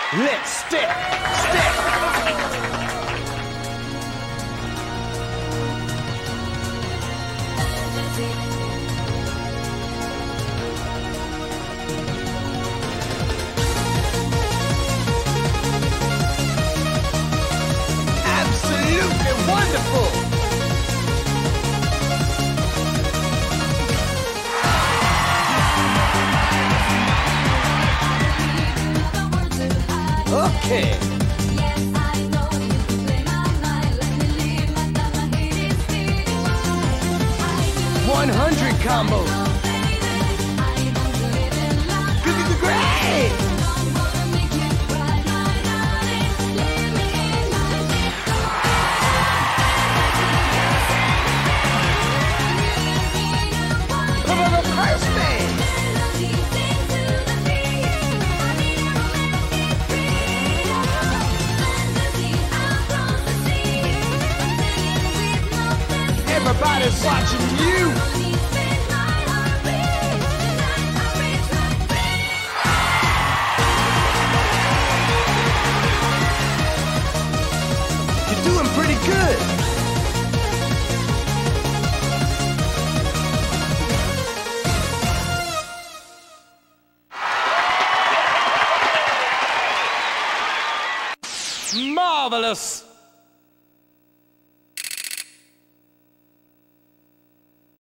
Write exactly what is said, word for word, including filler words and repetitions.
Let's step, step. Absolutely wonderful. Okay. one hundred combos. Great. Perfect. Everybody's watching you. You're doing pretty good. Marvelous.